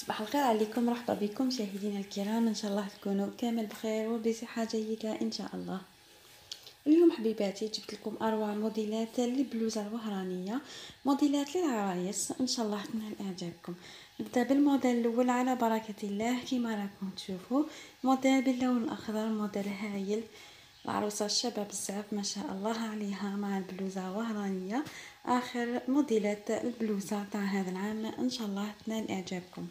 صباح الخير عليكم، مرحبا بكم مشاهدينا الكرام. ان شاء الله تكونوا كامل بخير وبصحه جيده ان شاء الله. اليوم حبيباتي جبت لكم اروع موديلات للبلوزه الوهرانيه، موديلات للعرايس ان شاء الله تنال اعجابكم. نبدا بالموديل الاول على بركه الله. كما راكم تشوفوا موديل باللون الاخضر، موديل هايل. العروسه شابه بزاف ما شاء الله عليها مع البلوزه وهرانيه. اخر موديلات البلوزه تاع هذا العام ان شاء الله تنال اعجابكم.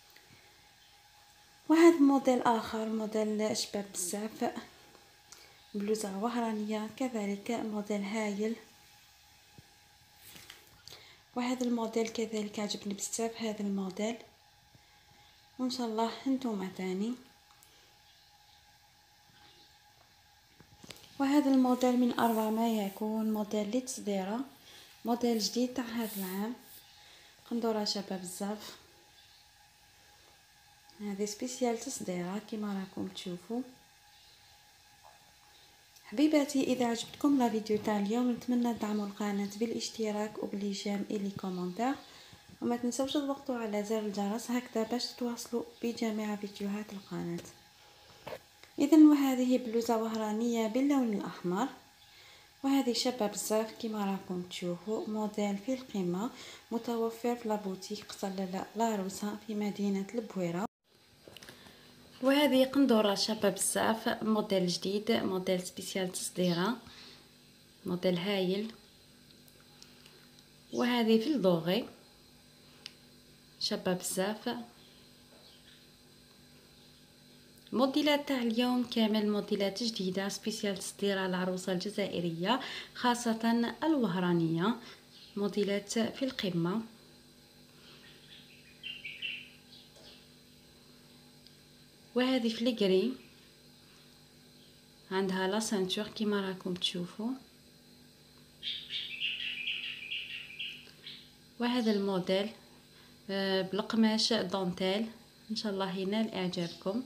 وهذا موديل اخر، موديل شباب بزاف، بلوزه وهرانيه كذلك، موديل هايل. وهذا الموديل كذلك عجبني بزاف هذا الموديل، وان شاء الله انتم تاني. وهذا الموديل من اروع ما يكون، موديل لتصديره، موديل جديد تاع هذا العام، قندوره شابه بزاف. هذه سبيسيال تصديره كما راكم تشوفوا. حبيباتي اذا عجبتكم لا فيديو تاع اليوم نتمنى تدعموا القناه بالاشتراك وبالجيم الي كومنتار، وما تنسوش تضغطوا على زر الجرس هكذا باش تواصلوا بجميع فيديوهات القناه. اذا وهذه بلوزه وهرانيه باللون الاحمر، وهذه شابه بزاف كما راكم تشوفوا، موديل في القمه، متوفر في لابوتيك قصلله لاروسا في مدينه البويره. وهذه قندوره شابه بزاف، موديل جديد، موديل سبيسيال تصديره، موديل هايل. وهذه في الدوغي شابه بزاف. موديلات تاع اليوم كامل موديلات جديده سبيسيال تصديره العروسه الجزائريه، خاصه الوهرانيه، موديلات في القمه. وهذه في الكري، عندها لا سانتور كما راكم تشوفوا. وهذا الموديل بالقماش دونتيل، ان شاء الله ينال اعجابكم.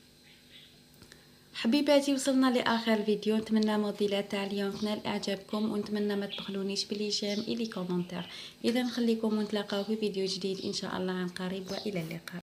حبيباتي وصلنا لاخر الفيديو، نتمنى موديلات تاع اليوم تنال اعجابكم، ونتمنى ما تبخلونيش بالجيم الي كومنتار. اذا نخليكم ونتلاقاو في فيديو جديد ان شاء الله عن قريب، والى اللقاء.